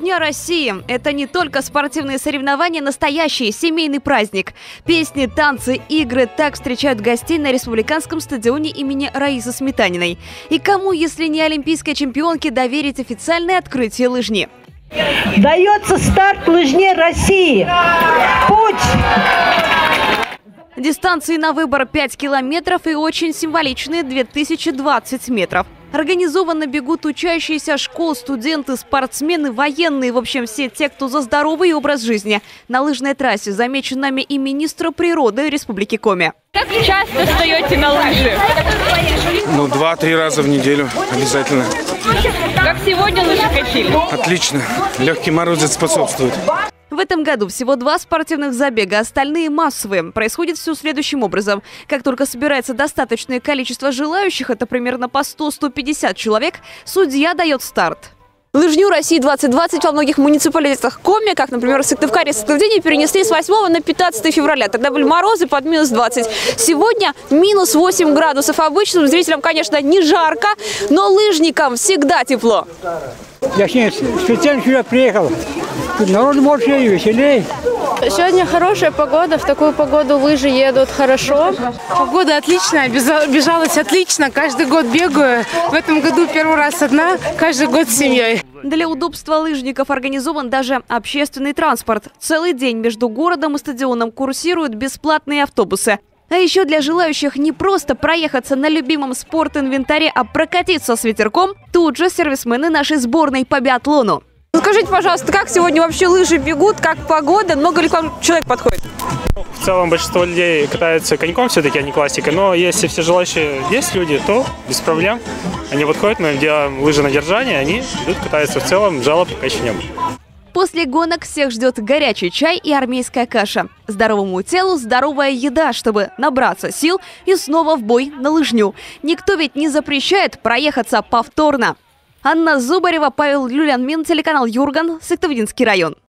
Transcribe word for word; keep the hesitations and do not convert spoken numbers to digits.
Лыжня России – это не только спортивные соревнования, настоящий семейный праздник. Песни, танцы, игры – так встречают гостей на республиканском стадионе имени Раисы Сметаниной. И кому, если не олимпийской чемпионке, доверить официальное открытие лыжни? Дается старт Лыжне России. Путь! Дистанции на выбор пять километров и очень символичные две тысячи двадцать метров. Организованно бегут учащиеся школ, студенты, спортсмены, военные. В общем, все те, кто за здоровый образ жизни. На лыжной трассе замечен нами и министр природы Республики Коми. Как часто встаете на лыжи? Ну, два-три раза в неделю обязательно. Как сегодня лыжи качили? Отлично. Легкий морозец способствует. В этом году всего два спортивных забега, остальные массовые. Происходит все следующим образом. Как только собирается достаточное количество желающих, это примерно по сто — сто пятьдесят человек, судья дает старт. Лыжню России двадцать двадцать во многих муниципалитетах Коми, как, например, в Сыктывкаре, Сыктывдине, перенесли с восьмого на пятнадцатое февраля. Тогда были морозы под минус двадцать. Сегодня минус восемь градусов. Обычным зрителям, конечно, не жарко, но лыжникам всегда тепло. Я специально сюда приехал. Народ больше и веселее. Сегодня хорошая погода, в такую погоду лыжи едут хорошо. Погода отличная, бежалась отлично, каждый год бегаю. В этом году первый раз одна, каждый год с семьей. Для удобства лыжников организован даже общественный транспорт. Целый день между городом и стадионом курсируют бесплатные автобусы. А еще для желающих не просто проехаться на любимом спорт-инвентаре, а прокатиться с ветерком, тут же сервисмены нашей сборной по биатлону. Скажите, пожалуйста, как сегодня вообще лыжи бегут, как погода, много ли к вам человек подходит? В целом большинство людей катаются коньком все-таки, а не классикой. Но если все желающие есть люди, то без проблем. Они подходят, мы делаем лыжи на держание, они идут катаются. В целом жалоб пока еще не было. После гонок всех ждет горячий чай и армейская каша. Здоровому телу здоровая еда, чтобы набраться сил и снова в бой на лыжню. Никто ведь не запрещает проехаться повторно. Анна Зубарева, Павел Люлянмин, телеканал Юрган, Сыктывдинский район.